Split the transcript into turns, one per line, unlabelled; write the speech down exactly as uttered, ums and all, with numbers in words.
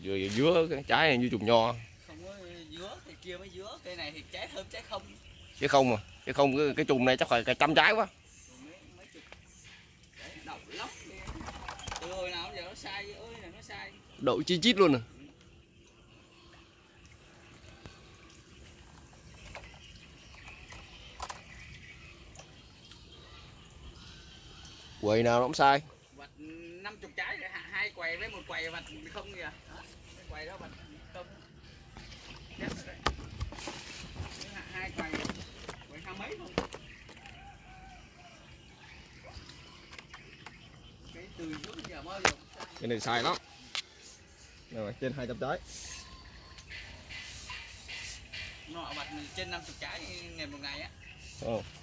vừa dứa cái trái này như trùng nho.
Không có dứa, cây kia mới dứa, cây này thì trái thơm trái không.
Chứ không mà, chứ không cái, cái chùm này chắc phải cả trăm trái quá.
Mấy, mấy chục. Đấy, đậu lóc đi. Từ hồi nào giờ nó sai, ơi là nó sai.
Đậu chi chít luôn à. Quầy nào nó cũng sai.
Vặt năm chục trái rồi, hai quầy với một quầy vặt không kìa. Đó, cái quầy đó vặt không. Nhất rồi đấy. Hai quầy, quầy hai mấy thôi. Cái từ trước giờ bao giờ cũng sai.
Cái này sai lắm. Rồi trên hai trăm trái.
Nọ vặt trên năm chục trái ngày một ngày á.
Ồ.